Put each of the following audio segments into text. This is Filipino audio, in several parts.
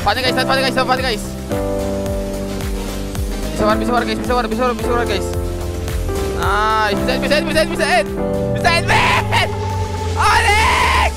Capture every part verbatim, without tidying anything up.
Paano guys? Paano guys? Paano guys? Bisa war, bisa war guys, bisa war, bisa war, bisa war guys. Nice, bisa, bisa, bisa, bisa, bisa, bisa, Onyx!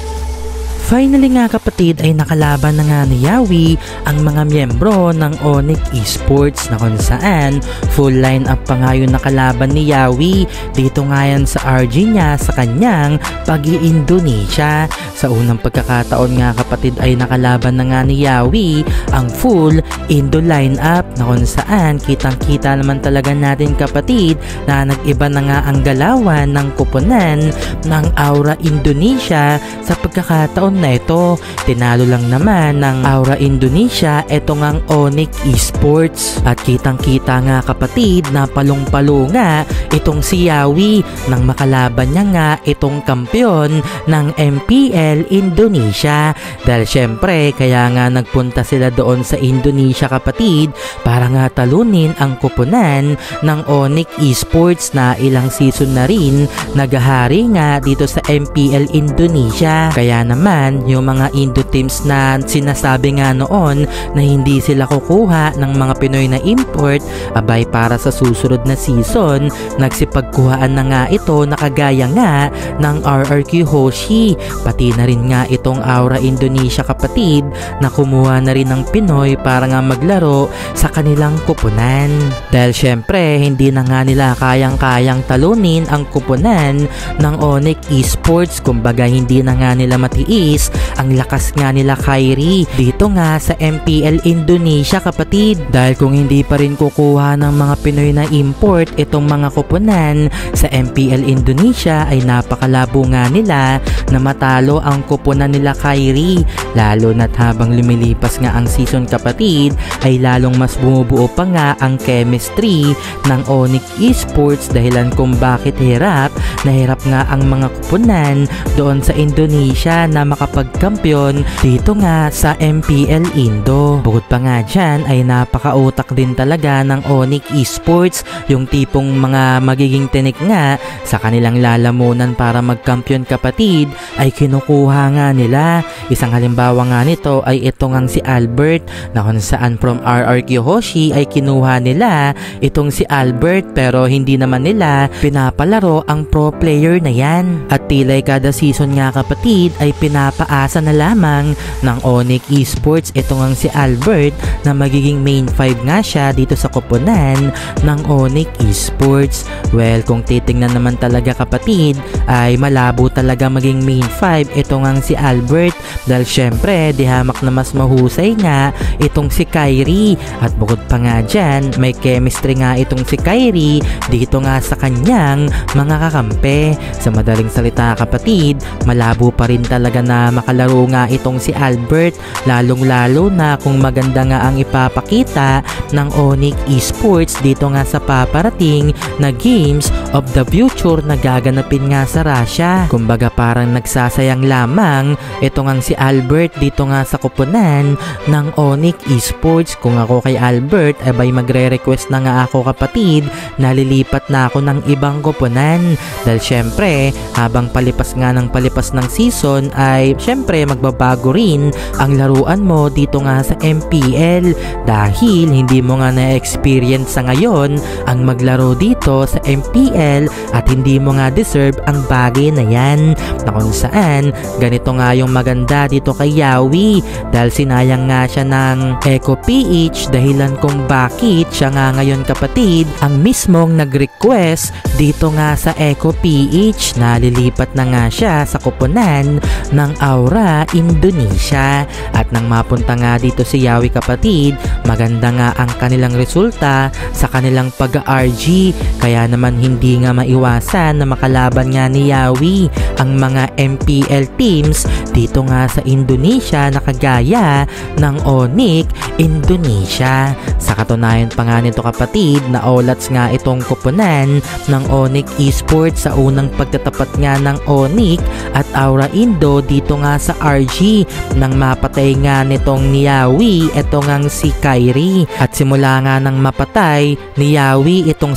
Finally nga kapatid ay nakalaban na nga ni Yawi ang mga miyembro ng Onyx Esports na kung saan full lineup pa nga yung nakalaban ni Yawi. Dito nga yan sa R G niya sa kanyang pag-i-Indonesia. Sa unang pagkakataon nga kapatid ay nakalaban na nga ni Yawi ang full Indo lineup na kung saan kitang kita naman talaga natin kapatid na nag-iba na nga ang galawan ng kuponan ng Aura Indonesia. Sa pagkakataon na ito, tinalo lang naman ng Aura Indonesia itong ang Onyx Esports at kitang kita nga kapatid na palong-palo nga itong si Yawi nang makalaban niya nga itong kampiyon ng M P L Indonesia. Dahil syempre kaya nga nagpunta sila doon sa Indonesia kapatid para nga talunin ang kuponan ng Onyx Esports na ilang season na rin naghahari nga dito sa M P L Indonesia. Kaya naman yung mga Indo teams na sinasabi nga noon na hindi sila kukuha ng mga Pinoy na import, abay para sa susunod na season nagsipagkuhaan na nga ito na kagaya nga ng R R Q Hoshi, pati na rin nga itong Aura Indonesia kapatid na kumuha na rin ng Pinoy para nga maglaro sa kanilang kuponan. Dahil syempre hindi na nga nila kayang-kayang talunin ang kuponan ng Onyx Esports, kumbaga hindi na nga nila matiis ang lakas nga nila Kyrie dito nga sa M P L Indonesia kapatid. Dahil kung hindi pa rin kukuha ng mga Pinoy na import itong mga kuponan sa M P L Indonesia ay napakalabo nga nila na matalo ang kuponan nila Kyrie, lalo na't habang lumilipas nga ang season kapatid ay lalong mas bumubuo pa nga ang chemistry ng Onyx Esports, dahilan kung bakit hirap na hirap nga ang mga kuponan doon sa Indonesia na makapagkampiyon dito nga sa M P L Indo. Bukod pa nga dyan ay napakautak din talaga ng Onyx Esports, yung tipong mga magiging tinik nga sa kanilang lalamunan para magkampiyon kapatid ay kinukuha nga nila. Isang halimbawa nga nito ay itong ang si Albert na kung saan from R R Q Hoshi ay kinuha nila itong si Albert pero hindi naman nila pinapalaro ang pro player na yan. At tilay kada season nga kapatid ay pinapaasa na lamang ng Onyx Esports itong ang si Albert na magiging main five nga siya dito sa kuponan ng Onyx Esports. Well, kung titingnan naman talaga kapatid ay malabo talaga maging main five itong ang si Albert, dahil syempre di hamak na mas mahusay nga itong si Kyrie. At bukod pa nga dyan, may chemistry nga itong si Kyrie dito nga sa kanyang mga kakampi. Sa madaling salita kapatid, malabo pa rin talaga na makalaro nga itong si Albert, lalong lalo na kung maganda nga ang ipapakita ng Onyx Esports dito nga sa paparating na Games of the Future na gaganapin nga sa Russia. Kumbaga parang nagsasayang lamang ito nga si Albert dito nga sa kuponan ng Onyx Esports. Kung ako kay Albert ay bay magre-request na nga ako kapatid na lilipat na ako ng ibang kuponan, dahil syempre habang palipas nga ng palipas ng season ay syempre magbabago rin ang laruan mo dito nga sa M P L, dahil hindi mo nga na-experience sa ngayon ang maglaro dito sa M P L at hindi mo nga deserve ang bagay na yan, na kung saan ganito nga yung maganda dito kay Yawi, dahil sinayang nga siya ng Eco P H dahilan kung bakit siya nga ngayon kapatid ang mismong nag-request dito nga sa Eco P H na lilipat na nga siya sa kuponan ng Aura Indonesia. At nang mapunta nga dito si Yawi kapatid, maganda nga ang kanilang resulta sa kanilang pag-R G, kaya naman hindi nga maiwasan na makalaban nga ni Yawi ang mga M P L teams dito nga sa Indonesia na kagaya ng Onyx Indonesia. Sa katunayan pa nga nito kapatid, na olats nga itong kuponan ng Onyx Esports sa unang pagtatapat nga ng Onyx at Aura Indo dito nga sa R G nang mapatay nga nitong ni Yawi itong ang si Kyrie. At simula nga nang mapatay ni Yawi itong si Kyrie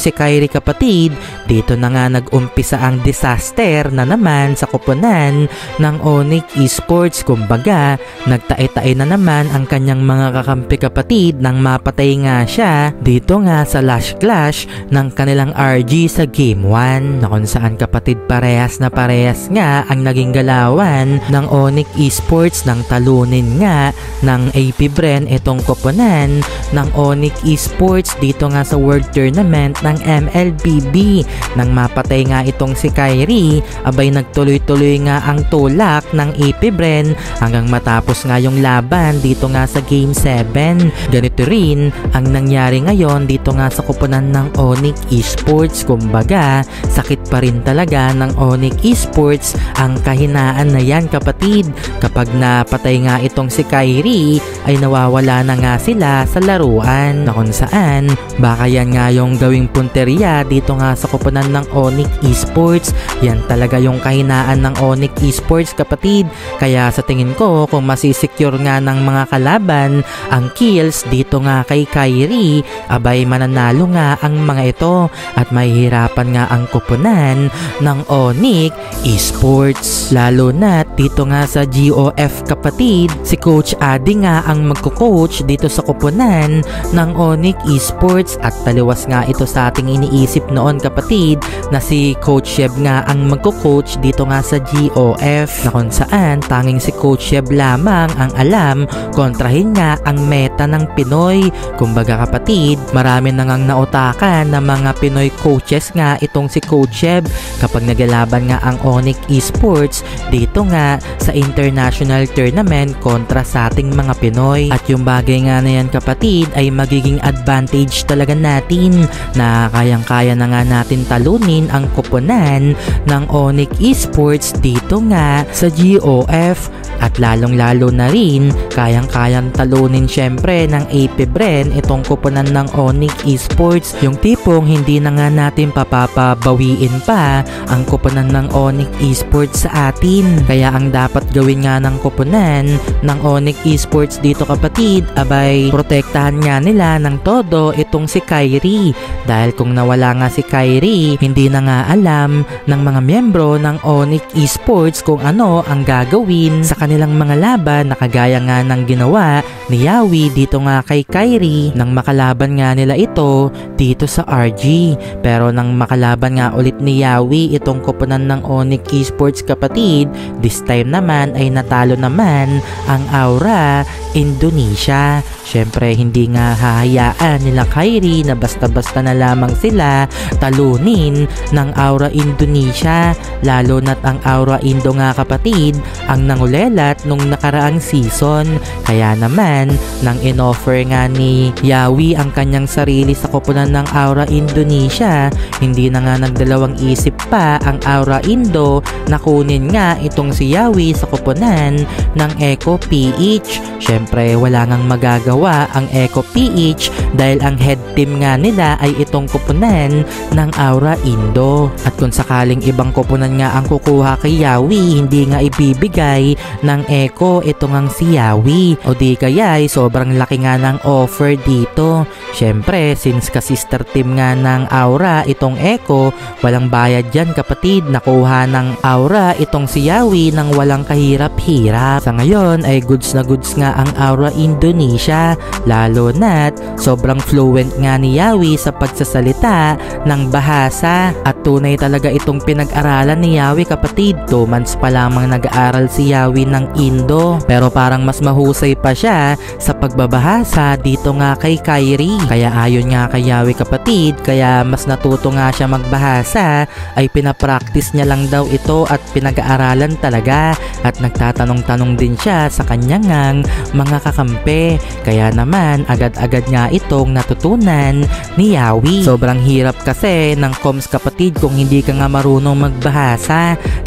kapatid, dito na nga nag-umpisa ang disaster na naman sa koponan ng Onyx Esports. Kumbaga, nagtae-tae na naman ang kanyang mga kakampi kapatid nang mapatay nga siya dito nga sa last clash ng kanilang R G sa game one, na kung saan kapatid parehas na parehas nga ang naging galawan ng Onyx Esports nang talunin nga ng A P Bren itong koponan ng Onyx Esports dito nga sa World Tournament ng M L B B. Nang mapatay nga itong si Kyrie, abay nagtuloy-tuloy nga ang tulak ng A P Bren hanggang matapos nga yung laban dito nga sa game seven. Ganito rin ang nangyari ngayon dito nga sa koponan ng Onyx Esports. Kumbaga, sakit pa rin talaga ng Onyx Esports ang kahinaan na yan kapatid. Kapag napatay nga itong si Kyrie ay nawawala na nga sila sa laruan, na kung saan baka yan nga yung gawing punteriya dito nga sa koponan ng Onyx Esports. Yan talaga yung kahinaan ng Onyx Esports kapatid. Kaya sa tingin ko, kung masisecure nga ng mga kalaban ang kills dito nga kay Kyrie, abay mananalo nga ang mga ito at mahihirapan nga ang koponan ng Onyx Esports. Lalo na dito nga sa G O F kapatid, si Coach Adi nga ang magko-coach dito sa koponan ng Onyx Esports at taliwas nga ito sa ating iniisip noon kapatid na si Coach Sheb nga ang magko-coach dito nga sa G O F, na kung saan tanging si Coach Sheb lamang ang alam kontrahin nga ang meta ng Pinoy. Kumbaga kapatid, marami na ngang nautakan na mga Pinoy coaches nga itong si Coach Sheb kapag nagalaban nga ang Onyx Esports dito nga sa international tournament kontra sa ating mga Pinoy. At yung bagay nga na yan kapatid ay magiging advantage talaga natin na kayang-kaya na nga natin talunin ang koponan ng Onyx Esports dito nga sa G O F. At lalong-lalo na rin, kayang-kayang talunin syempre ng A P Bren itong koponan ng Onyx Esports. Yung tipong hindi na nga natin papapabawiin pa ang koponan ng Onyx Esports sa atin. Kaya ang dapat gawin nga ng koponan ng Onyx Esports dito kapatid, abay protektahan nga nila ng todo itong si Kyrie. Dahil kung nawala nga si Kyrie, hindi na nga alam ng mga miyembro ng Onyx Esports kung ano ang gagawin sa kanilang mga laban, na kagaya nga ng ginawa ni Yawi dito nga kay Kyrie nang makalaban nga nila ito dito sa R G. Pero nang makalaban nga ulit ni Yawi itong koponan ng Onyx Esports kapatid, this time naman ay natalo naman ang Aura Indonesia. Syempre hindi nga hahayaan nila Kyrie na basta-basta na lamang sila talunin ng Aura Indonesia, lalo na't ang Aura Indo nga kapatid ang nangulelat nung nakaraang season. Kaya naman nang inoffer nga ni Yawi ang kanyang sarili sa koponan ng Aura Indonesia, hindi na nga nagdalawang isip pa ang Aura Indo na kunin nga itong si Yawi sa koponan ng Eco P H. Syempre wala ngang magagawa ang Eco P H dahil ang head team nga nila ay itong koponan ng Aura Indo. At kung sakaling ibang koponan nga ang kukuha kay Yawi, hindi nga ibibigay ng Eco ito ngang si Yawi, o di kaya ay sobrang laki nga ng offer dito. Syempre since ka sister team nga ng Aura itong Eco, walang bayad dyan kapatid. Nakuha ng Aura itong si Yawi nang walang kahirap-hirap. Sa ngayon ay goods na goods nga ang Aura Indonesia, lalo na't sobrang fluent nga ni Yawi sa pagsasalita ng bahasa. At tunay talaga itong pinag-aralan ni Yawi kapatid. two months pa lamang nag-aaral si Yawi ng Indo, pero parang mas mahusay pa siya sa pagbabahasa dito nga kay Kyrie. Kaya ayon nga kay Yawi kapatid, kaya mas natuto nga siya magbahasa ay pinapractice niya lang daw ito at pinag-aaralan talaga, at nagtatanong-tanong din siya sa kanyang mga kakampi. Kaya naman agad-agad nga itong natutunan ni Yawi. Sobrang hirap kasi ng comms kapatid kung hindi ka nga marunong magbahasa, lalo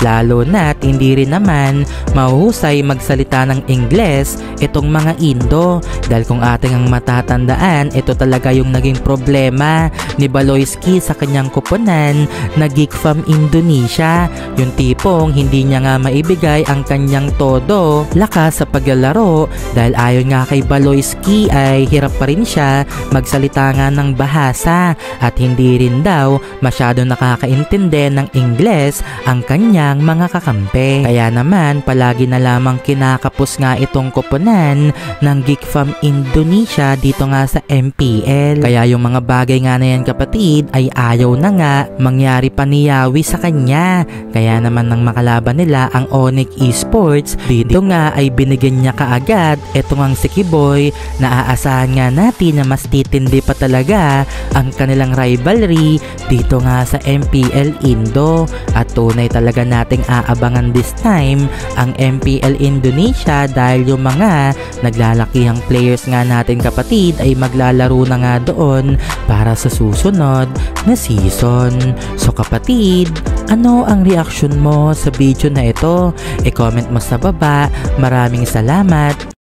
Lalo na't hindi rin naman mahusay magsalita ng Ingles itong mga Indo. Dahil kung ating ang matatandaan, ito talaga yung naging problema ni Baloyski sa kanyang koponan na Geek Fam Indonesia. Yung tipong hindi niya nga maibigay ang kanyang todo lakas sa paglalaro dahil ayon nga kay Baloyski ay hirap pa rin siya magsalita nga ng bahasa at hindi rin daw masyado nakakaintindi ng Ingles ang kanyang mga kakampi. Kaya naman palagi na lamang kinakapos nga itong koponan ng Geek Fam Indonesia dito nga sa M P L. Kaya yung mga bagay nga na yan kapatid ay ayaw na nga mangyari pa ni Yawi sa kanya. Kaya naman nang makalaban nila ang Onyx Esports, dito nga ay binigyan niya kaagad etong ang si Kiboy na aasahan nga natin na mas titindi pa talaga ang kanilang rivalry dito nga sa M P L Indo. At tunay talaga nating aabangan this time ang M P L Indonesia dahil yung mga naglalakihang players nga natin kapatid ay maglalaro na nga doon para sa susunod na season. So kapatid, ano ang reaction mo sa video na ito? I-comment mo sa baba. Maraming salamat.